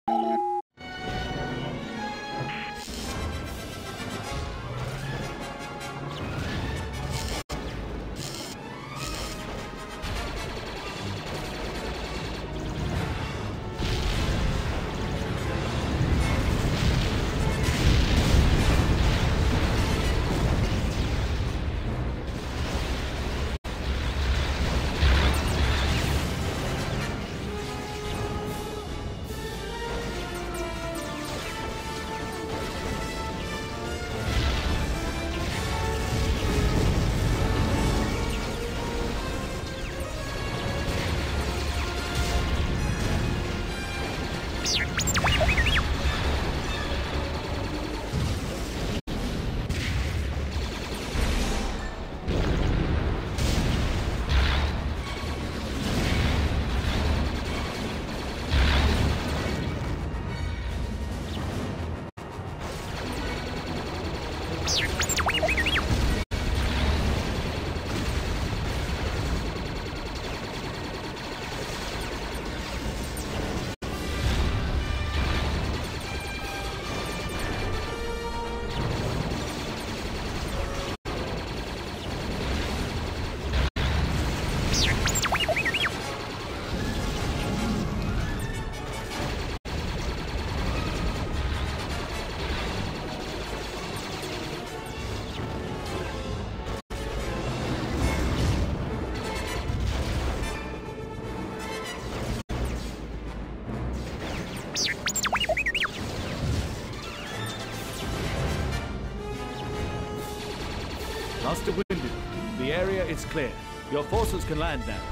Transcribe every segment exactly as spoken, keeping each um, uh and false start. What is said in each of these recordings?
Master Windu, the area is clear. Your forces can land now.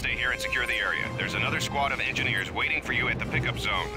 stay here and secure the area. There's another squad of engineers waiting for you at the pickup zone.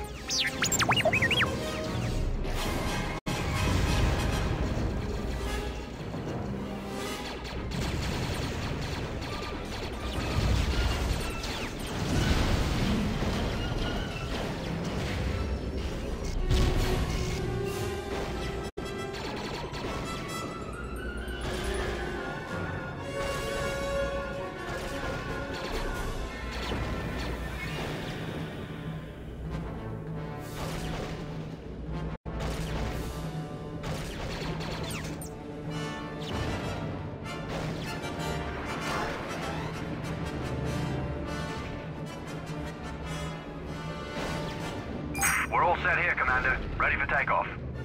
We're all set here, Commander. Ready for takeoff.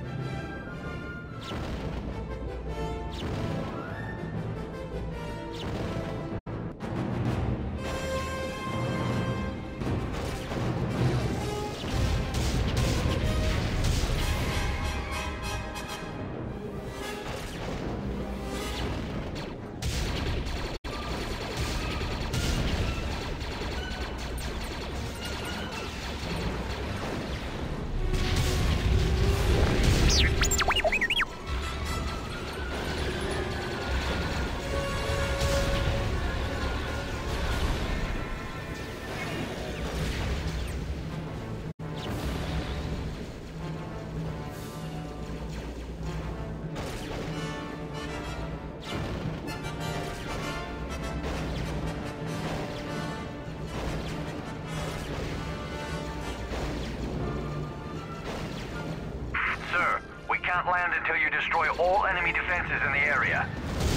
Sir, we can't land until you destroy all enemy defenses in the area.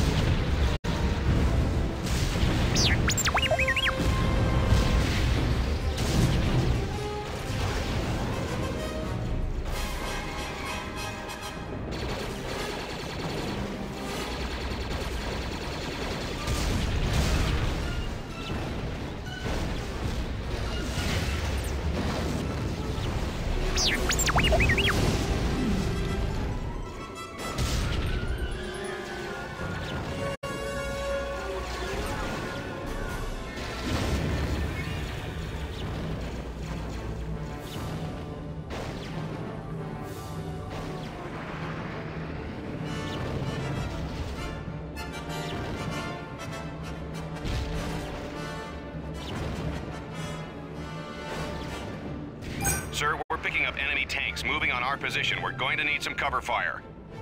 Sir, we're picking up enemy tanks moving on our position. We're going to need some cover fire.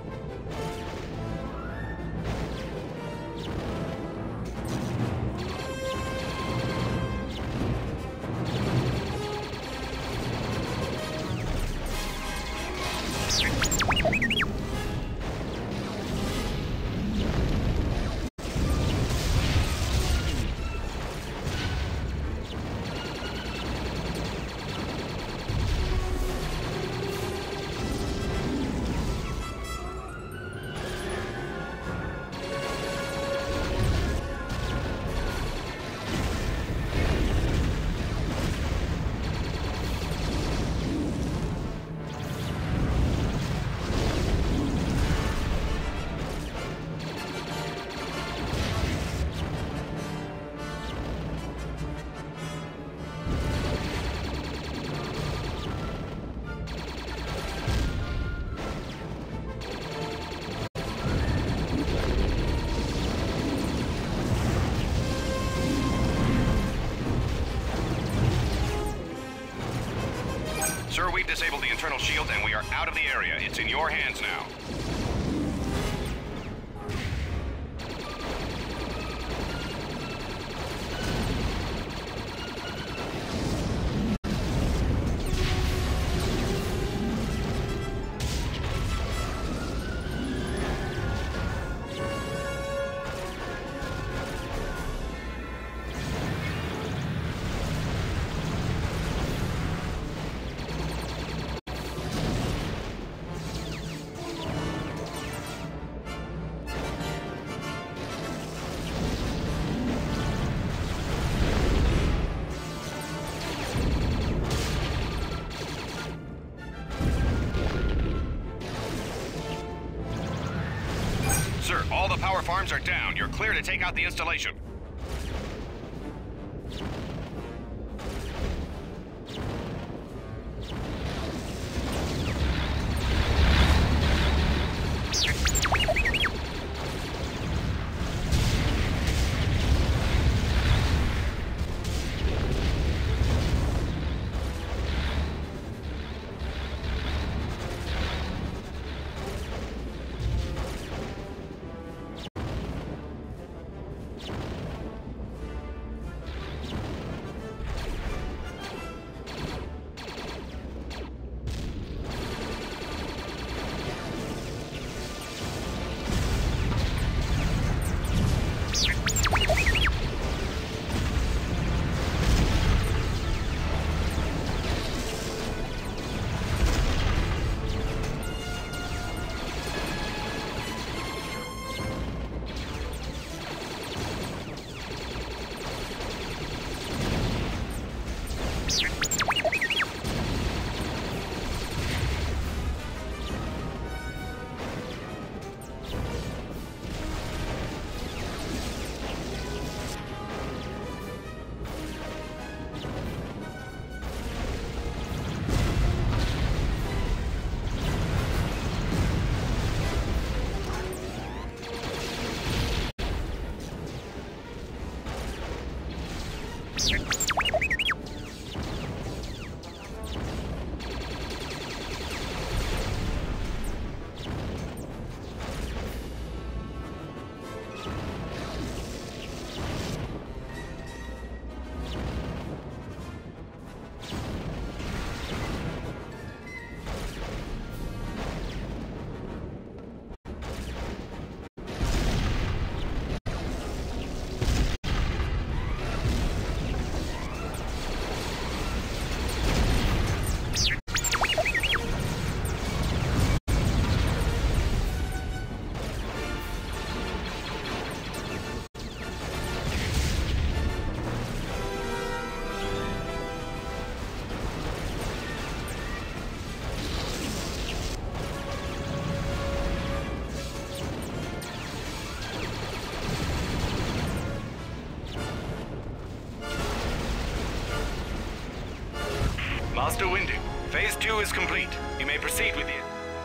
Sir, we've disabled the internal shield and we are out of the area. It's in your hands now. Sir, all the power farms are down. You're clear to take out the installation. Master Windu, Phase two is complete. You may proceed with it.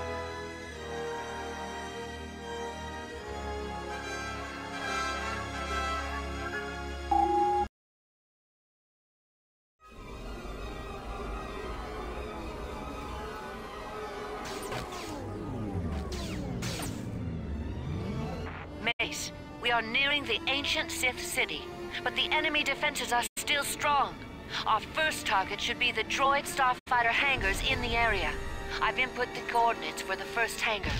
Mace, we are nearing the ancient Sith city, but the enemy defenses are still strong. Our first target should be the droid starfighter hangars in the area. I've input the coordinates for the first hangar.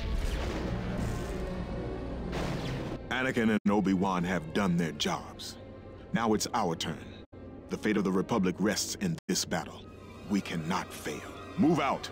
Anakin and Obi-Wan have done their jobs. Now it's our turn. The fate of the Republic rests in this battle. We cannot fail. Move out!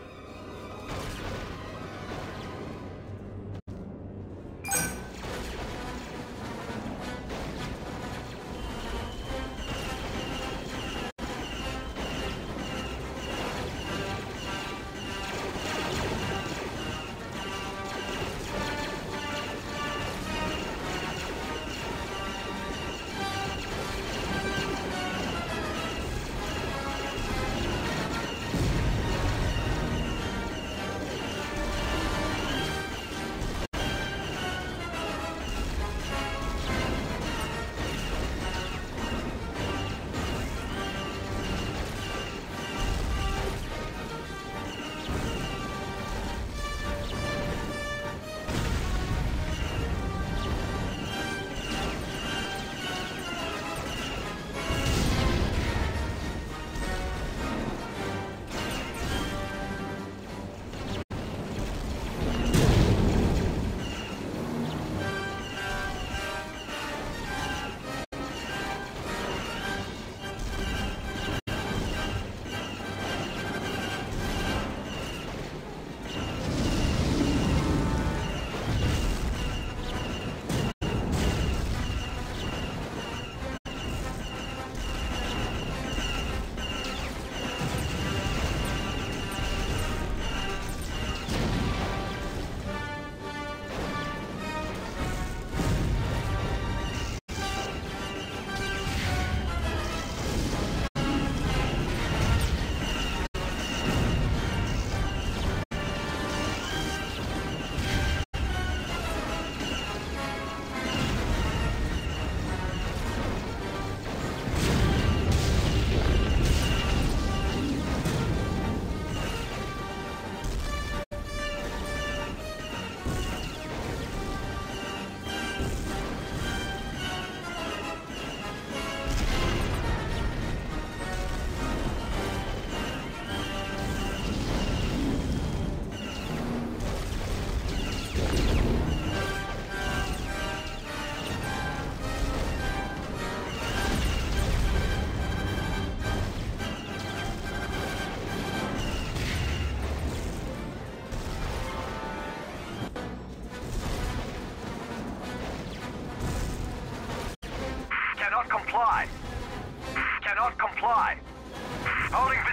Cannot comply. Cannot comply.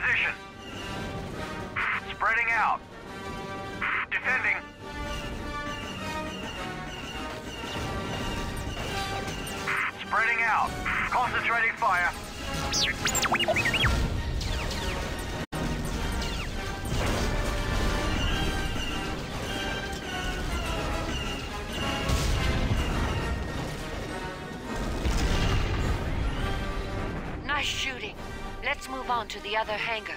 position. Spreading out. Defending. Spreading out. Concentrating fire. Nice shooting. Let's move on to the other hangar.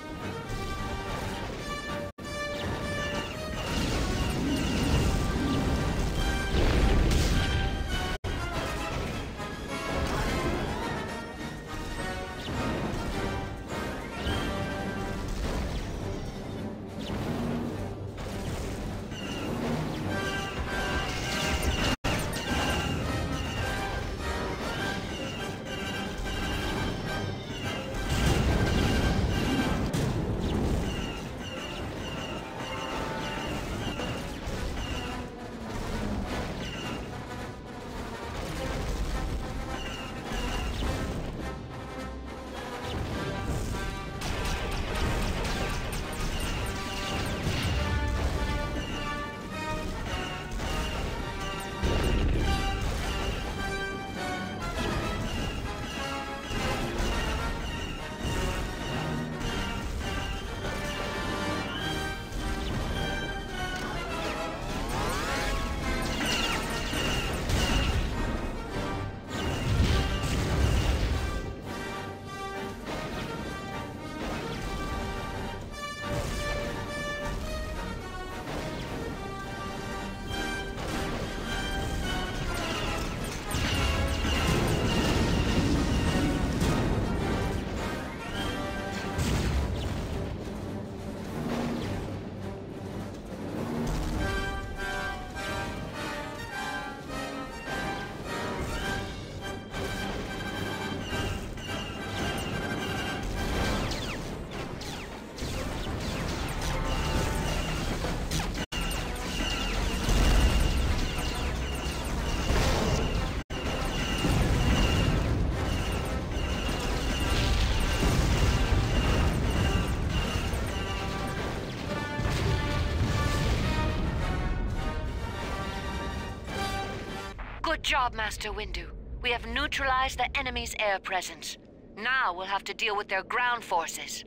Good job, Master Windu. We have neutralized the enemy's air presence. Now we'll have to deal with their ground forces.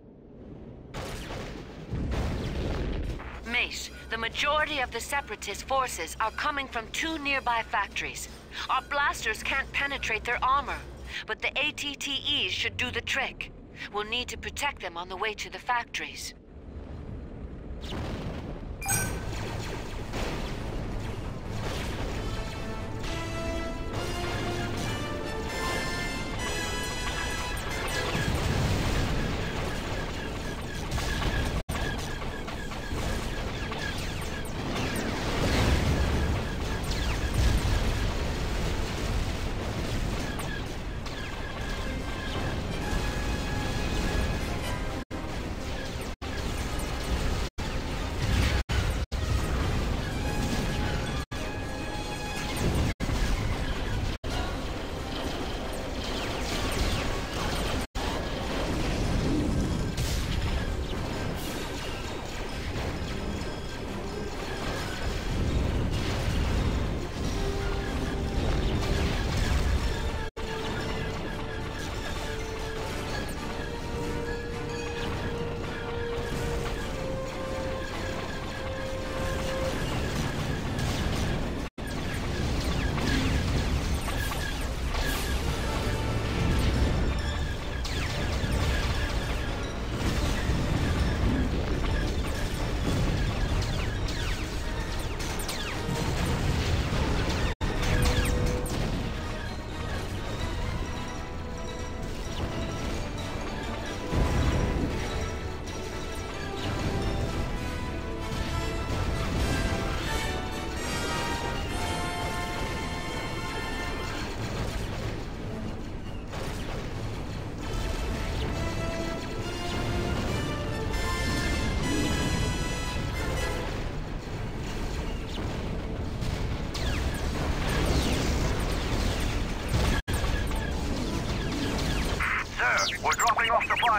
Mace, the majority of the Separatist forces are coming from two nearby factories. Our blasters can't penetrate their armor, but the A T T Es should do the trick. We'll need to protect them on the way to the factories.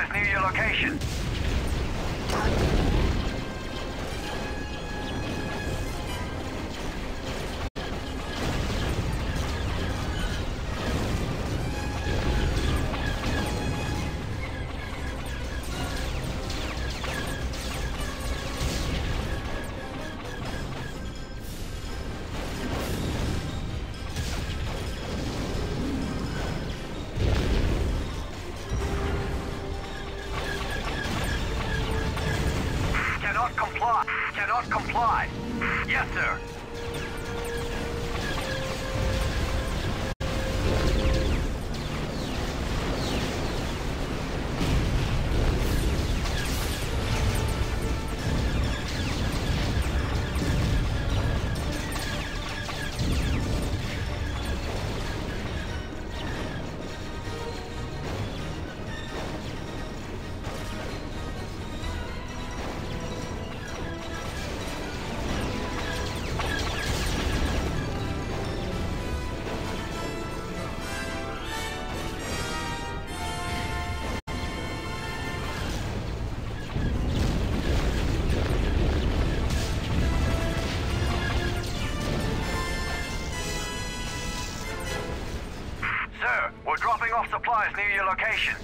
supplies near your location. Cannot comply. Cannot comply. Yes, sir. Sir, we're dropping off supplies near your location.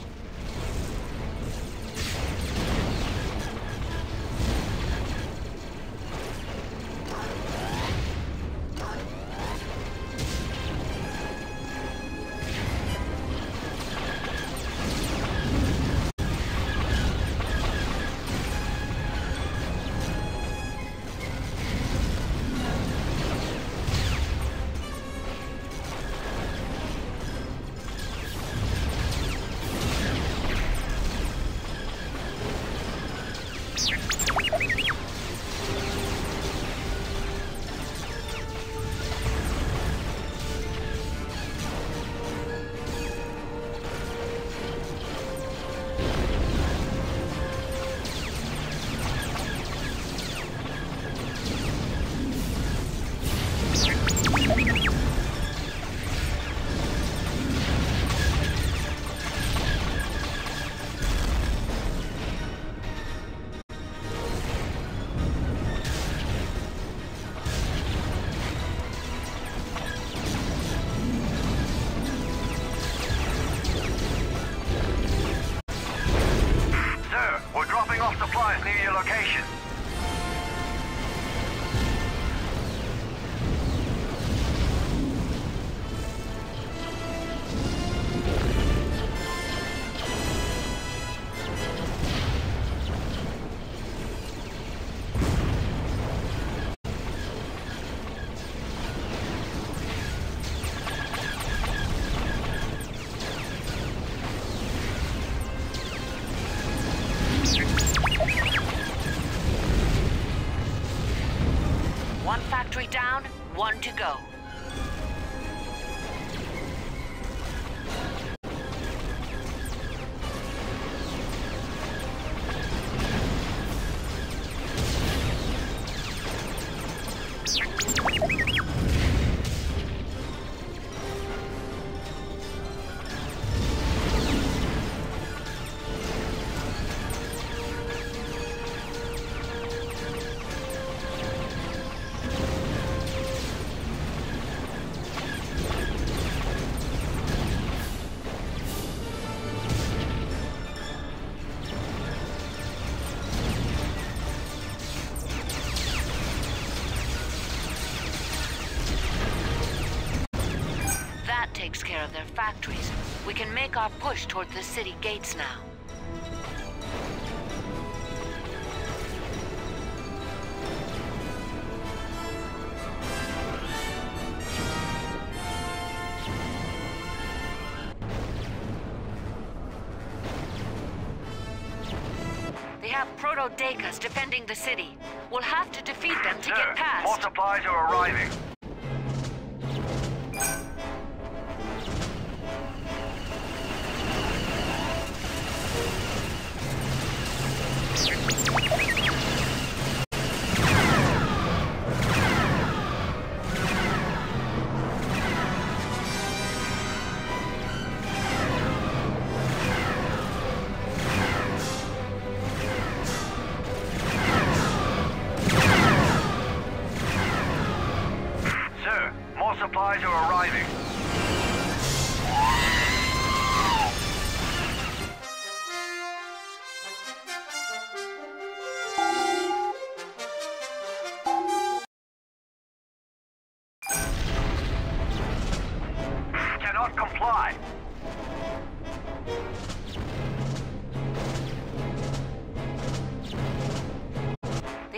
Supplies near your location. One factory down, one to go. Takes care of their factories. We can make our push toward the city gates now. They have Proto-Decas defending the city. We'll have to defeat them to Sir, get past. more supplies are arriving.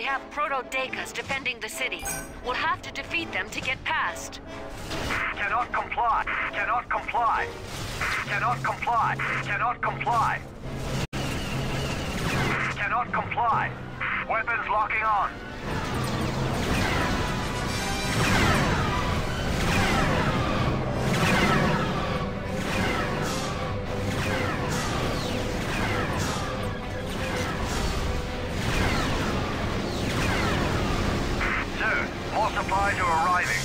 We have Proto-Dekas defending the city. We'll have to defeat them to get past. Cannot comply. Cannot comply. Cannot comply. Cannot comply. Cannot comply. Weapons locking on. Sir, more supplies are arriving.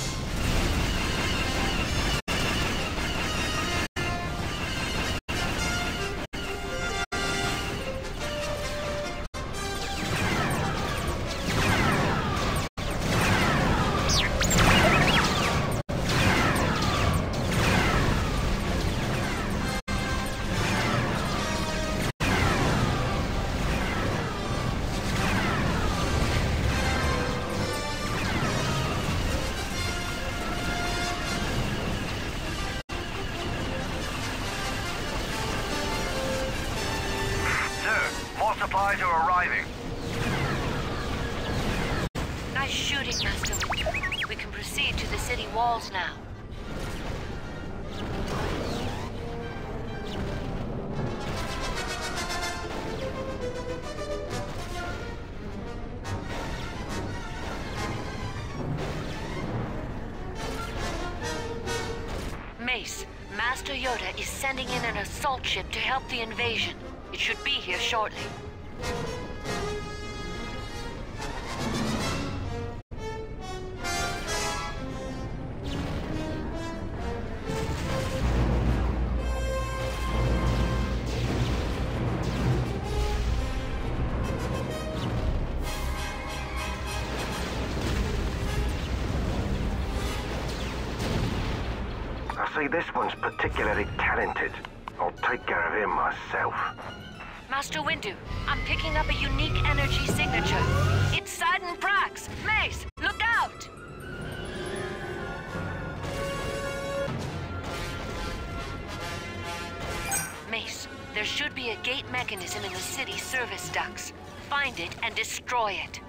Supplies are arriving. Nice shooting, Master. We can proceed to the city walls now. Mace, Master Yoda is sending in an assault ship to help the invasion. It should be here shortly. I see this one's particularly talented. I'll take care of him myself. Master Windu, I'm picking up a unique energy signature. It's Sidon Prax! Mace, look out! Mace, there should be a gate mechanism in the city service ducts. Find it and destroy it.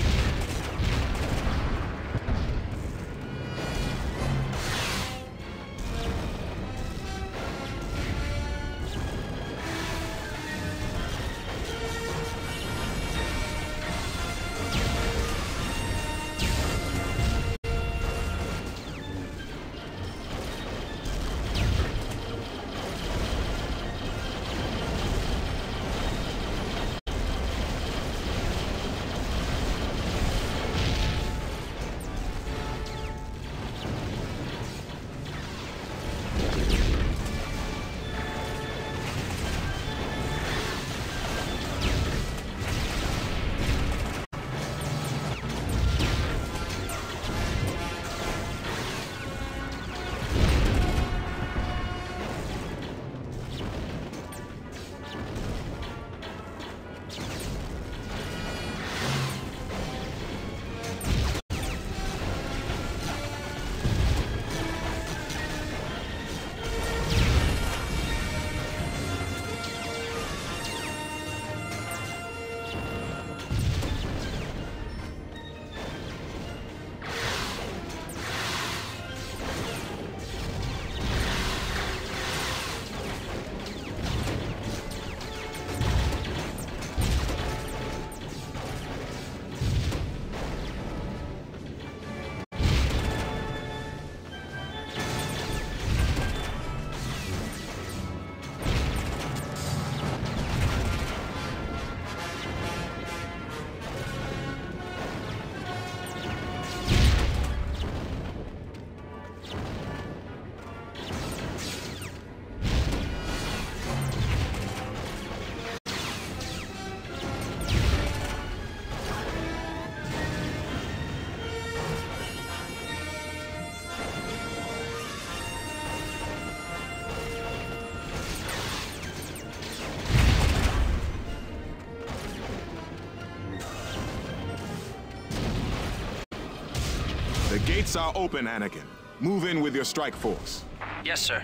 The gates are open, Anakin. Move in with your strike force. Yes, sir.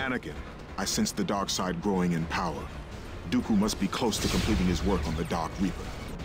Anakin, I sense the dark side growing in power. Dooku must be close to completing his work on the Dark Reaper.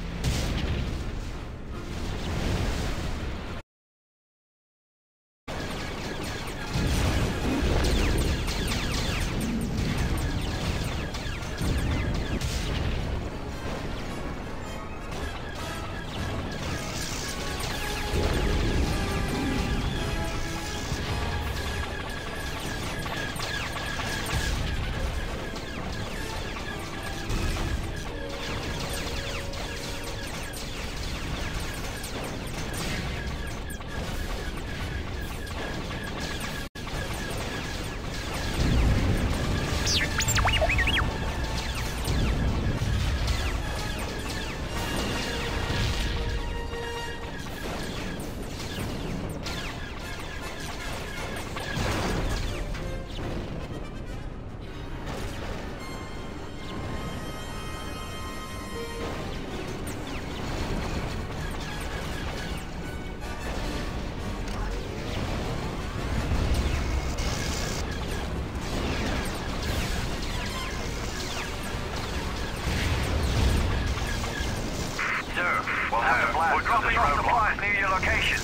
We'll have to blast. We're dropping off supplies near your location.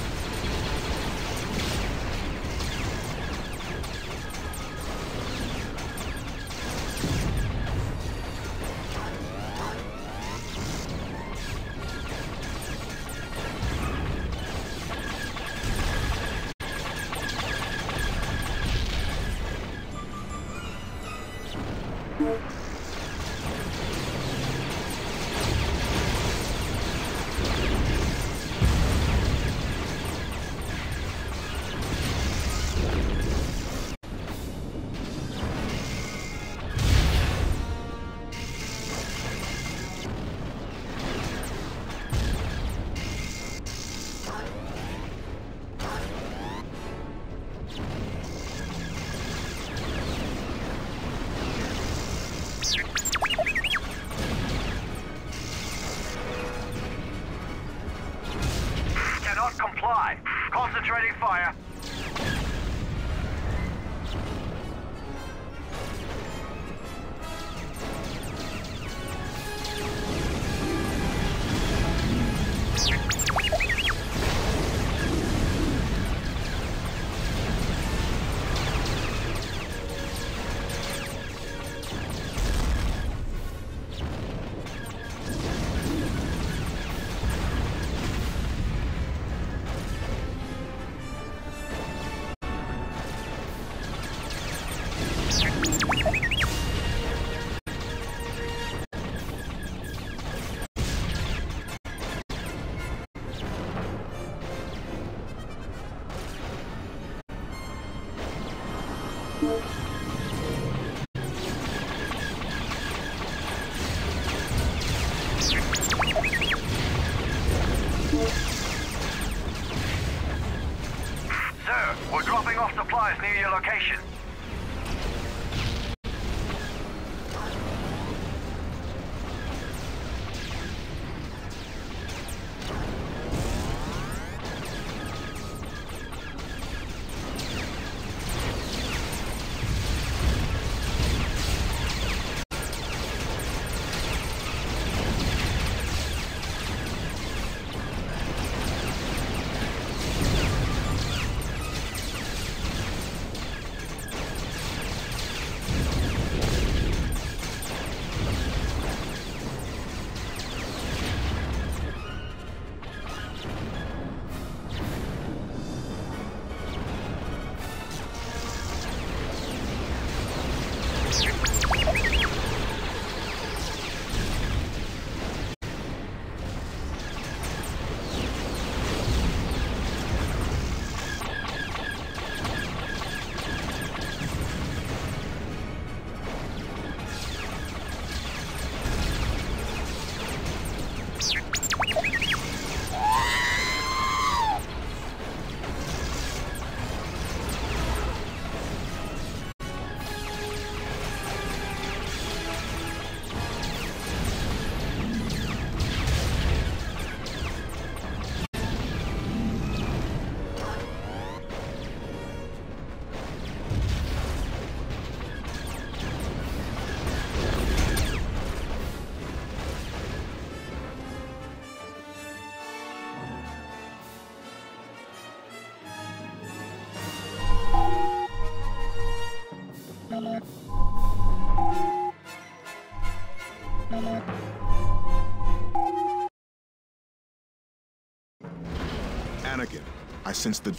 Cannot comply. Concentrating fire. Sir, we're dropping off supplies near your location. Anakin, I sense the...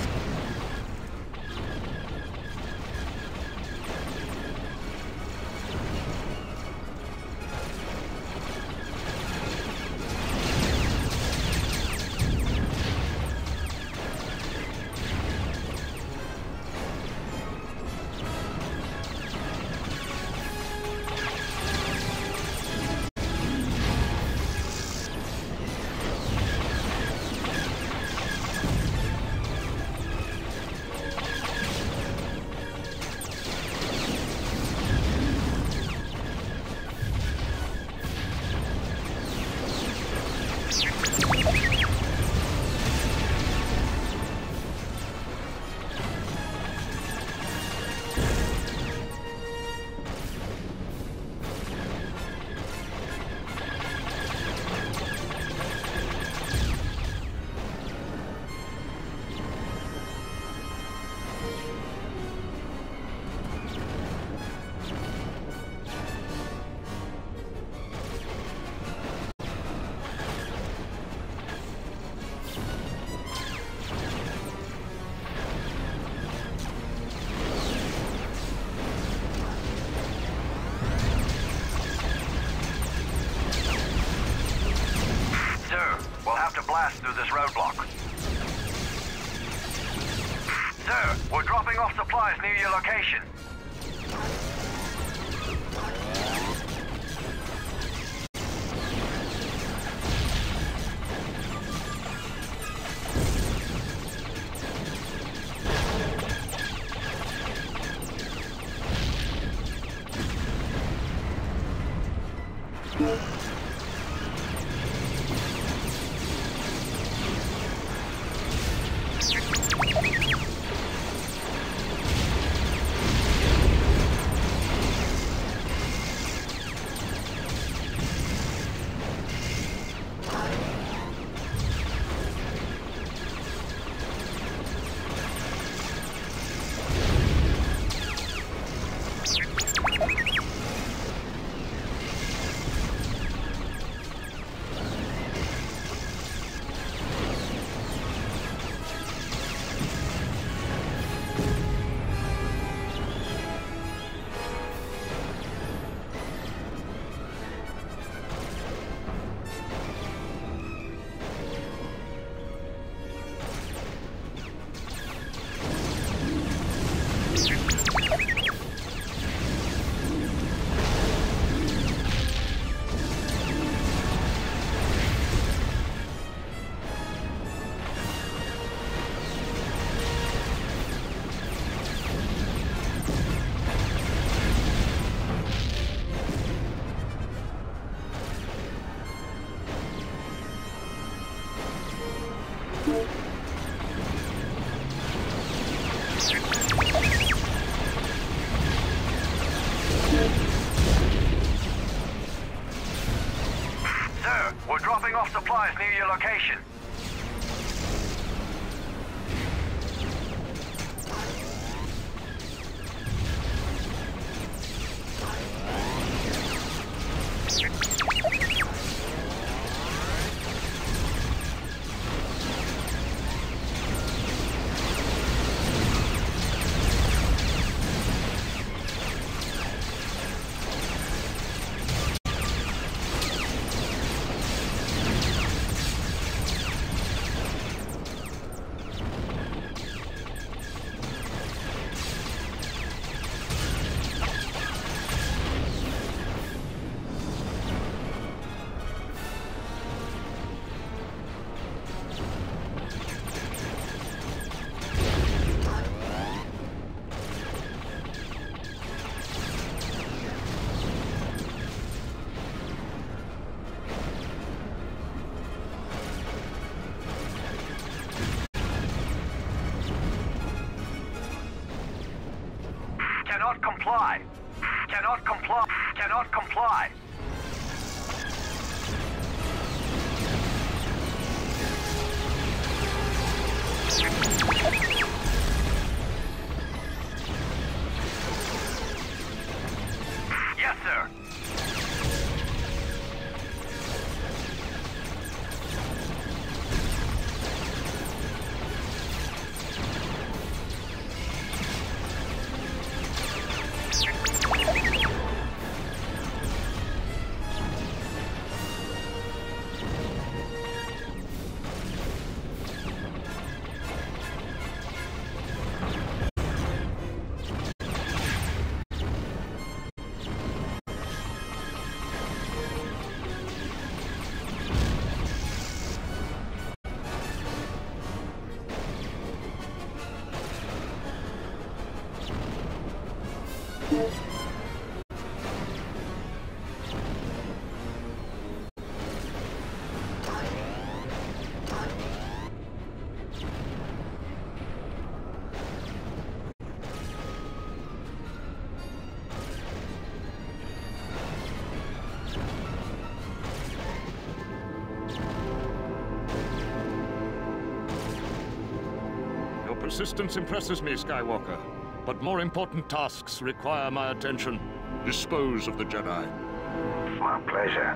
blast through this roadblock. Sir, we're dropping off supplies near your location. Sir, we're dropping off supplies near your location. Cannot comply. Cannot comply. Cannot comply. Yes, sir. assistance impresses me, Skywalker. But more important tasks require my attention. Dispose of the Jedi. My pleasure.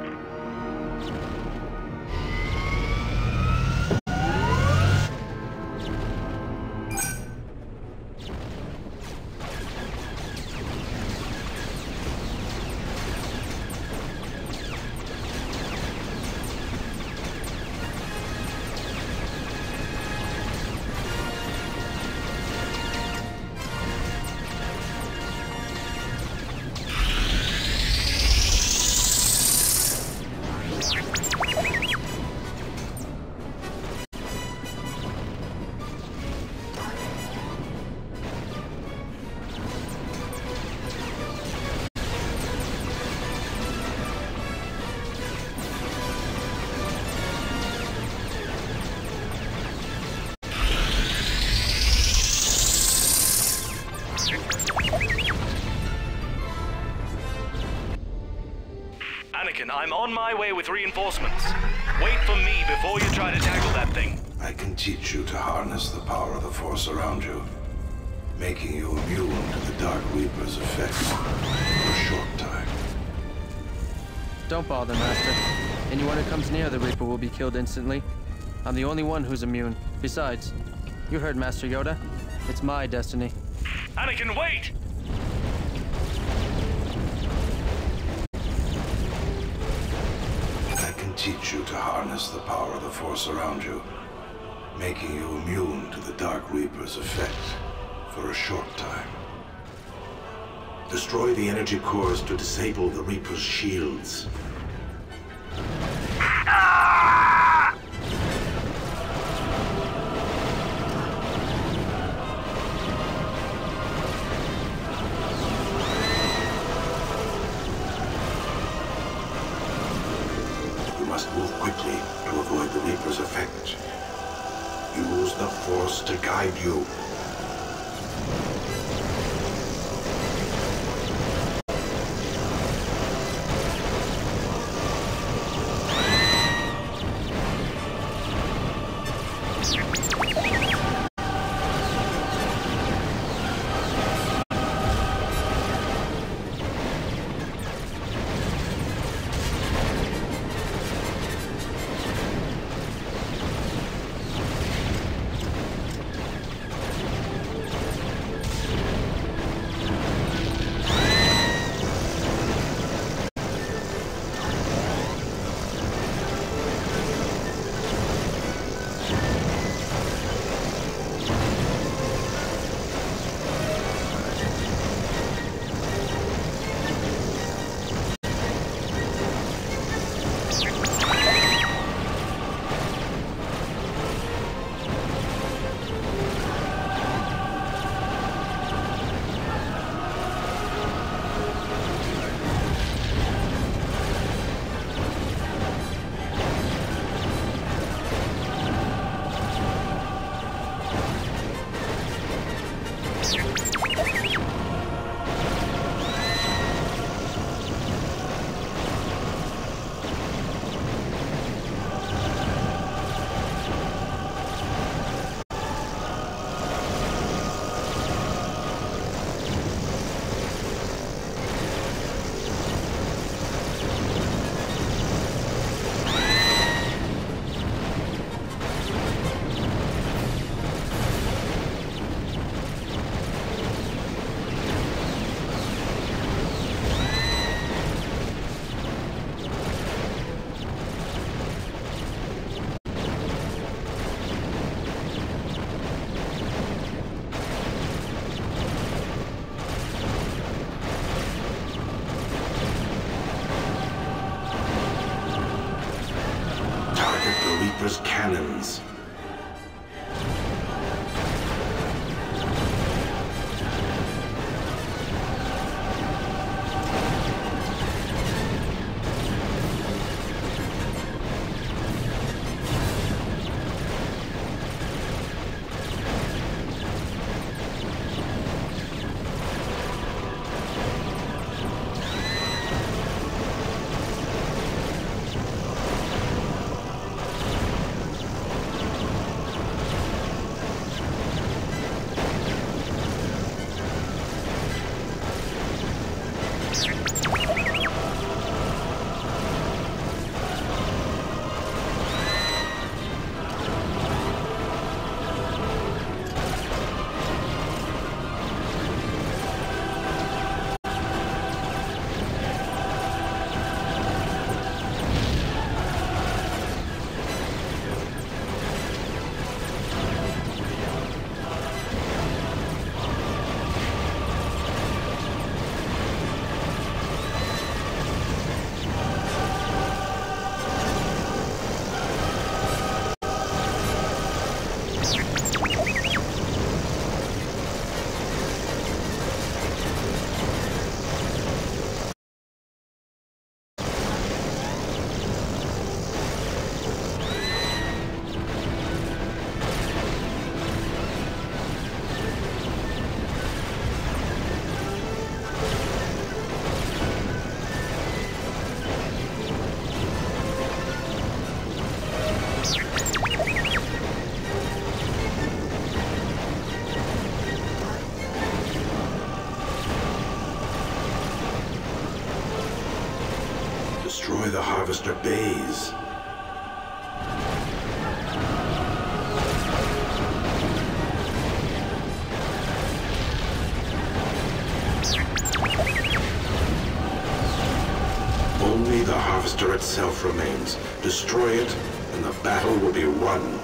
Anakin, I'm on my way with reinforcements. Wait for me before you try to tackle that thing. I can teach you to harness the power of the Force around you, making you immune to the Dark Reaper's effects for a short time. Don't bother, Master. Anyone who comes near the Reaper will be killed instantly. I'm the only one who's immune. Besides, you heard Master Yoda. It's my destiny. Anakin, wait! I can teach you to harness the power of the Force around you, making you immune to the Dark Reaper's effects for a short time. Destroy the energy cores to disable the Reaper's shields. Must move quickly to avoid the Reaper's effect. Use the Force to guide you. Reaper's cannons. Destroy the Harvester Bays. Only the Harvester itself remains. Destroy it, and the battle will be won.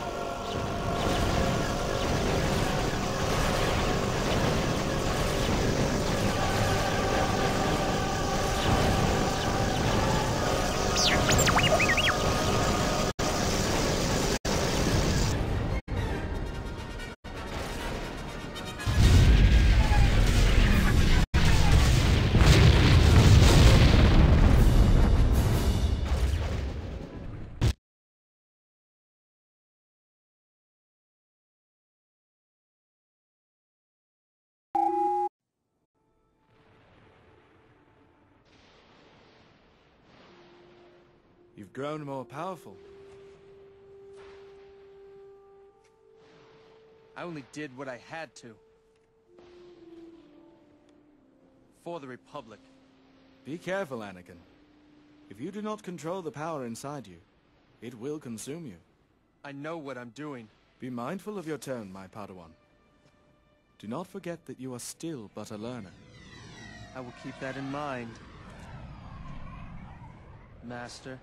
You've grown more powerful. I only did what I had to. For the Republic. Be careful, Anakin. If you do not control the power inside you, it will consume you. I know what I'm doing. Be mindful of your tone, my Padawan. Do not forget that you are still but a learner. I will keep that in mind, Master.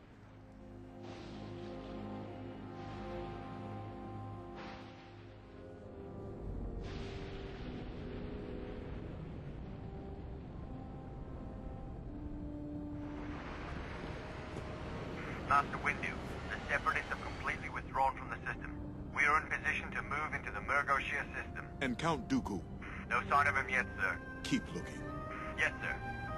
Master Windu, the Separatists have completely withdrawn from the system. We are in position to move into the Murgo Shear system. And Count Dooku. No sign of him yet, sir. Keep looking. Yes, sir.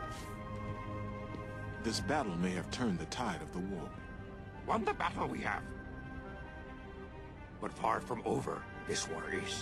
This battle may have turned the tide of the war. Won the battle we have. But far from over, this war is.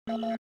Moving.